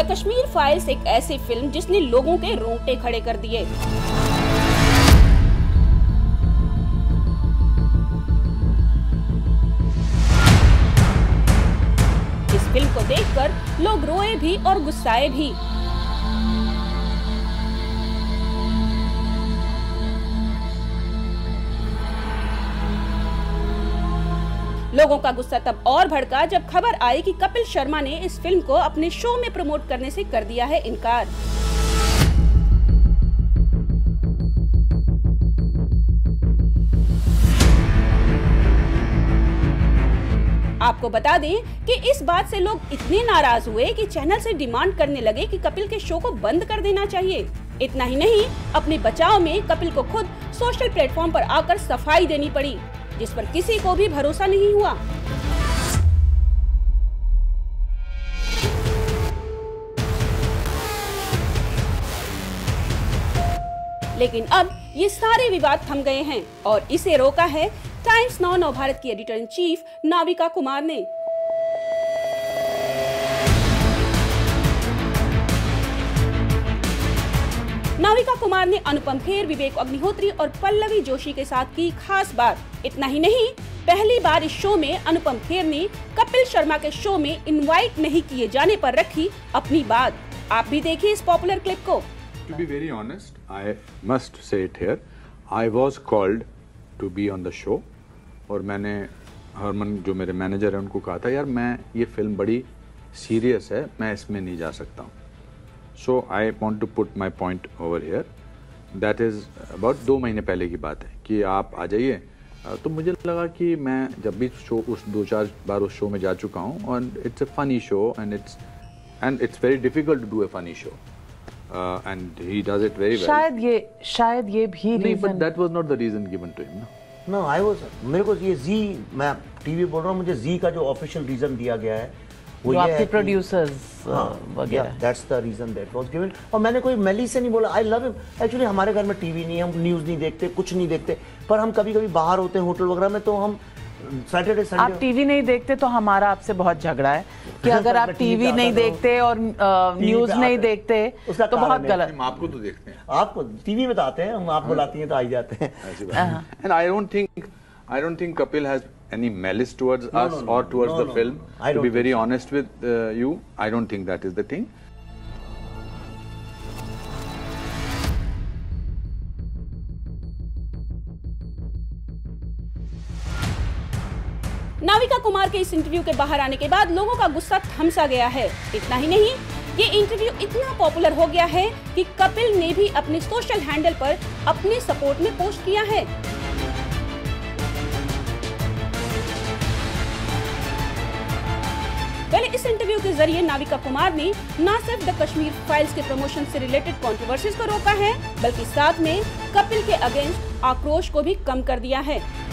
The Kashmir files एक ऐसी film जिसने लोगों के रोंगटे खड़े कर दिए। इस फिल्म को देखकर लोग रोए भी और गुस्साए भी। लोगों का गुस्सा तब और भड़का जब खबर आई कि कपिल शर्मा ने इस फिल्म को अपने शो में प्रमोट करने से कर दिया है इनकार। आपको बता दें कि इस बात से लोग इतने नाराज हुए कि चैनल से डिमांड करने लगे कि कपिल के शो को बंद कर देना चाहिए। इतना ही नहीं, अपने बचाव में कपिल को खुद सोशल प्लेटफॉर्म पर आकर सफाई देनी पड़ी, जिस पर किसी को भी भरोसा नहीं हुआ। लेकिन अब ये सारे विवाद थम गए हैं और इसे रोका है टाइम्स नाउ नव भारत की editor in chief Navika Kumar ने। नाविका कुमार ने अनुपम खेर, विवेक अग्निहोत्री और पल्लवी जोशी के साथ की खास बात। इतना ही नहीं, पहली बार इस शो में अनुपम खेर ने कपिल शर्मा के शो में इनवाइट नहीं किए जाने पर रखी अपनी बात। आप भी देखिए इस पॉपुलर क्लिप को। To be very honest, I must say it here. I was called to be on the show और मैंने हरमन जो मेरे मैनेजर है उनको कहा था, यार मैं ये फिल्म बड़ी सीरियस है, मैं इसमें नहीं जा सकता हूँ। So I want to put my point over here. That is about 2 महीने पहले की बात है कि आप आ जाइए। तो मुझे लगा कि मैं जब भी शो उस 2-4 बार उस शो में जा चुका हूँ और it's a funny show and it's very difficult to do a funny show. And he does it very well. शायद ये भी नहीं, but that was not the reason given to him. No, मेरे को ये जी, मैं टीवी बोल रहा हूँ, मुझे जी का जो ऑफिशियल रीजन दिया गया है वो ये आपके प्रोड्यूसर्स वगैरह, that's the reason that was given. और मैंने कोई मेली से नहीं बोला, आई लव हिम। एक्चुअली हमारे घर में टीवी नहीं है, हम न्यूज़ नहीं देखते, कुछ नहीं देखते, पर हम कभी कभी बाहर होते हैं होटल वगैरह में, तो हम सैटरडे संडे। आप टीवी नहीं देखते तो हमारा आपसे बहुत झगड़ा है कि अगर आप टीवी नहीं देखते और न्यूज़ नहीं देखते तो बहुत गलत। आपको तो देखते हैं, आपको टीवी में तो आते हैं, हम आप बुलाती हैं तो आ ही जाते हैं। And I don't think Kapil has any malice towards us or towards the film. To be very honest with you, I don't think that is the thing. Navika Kumar के इस इंटरव्यू के बाहर आने के बाद लोगों का गुस्सा थमसा गया है। इतना ही नहीं, ये इंटरव्यू इतना पॉपुलर हो गया है कि कपिल ने भी अपने सोशल हैंडल पर अपने सपोर्ट में पोस्ट किया है। पहले इस इंटरव्यू के जरिए नाविका कुमार ने न सिर्फ द कश्मीर फाइल्स के प्रमोशन से रिलेटेड कंट्रोवर्सीज को रोका है, बल्कि साथ में कपिल के अगेंस्ट आक्रोश को भी कम कर दिया है।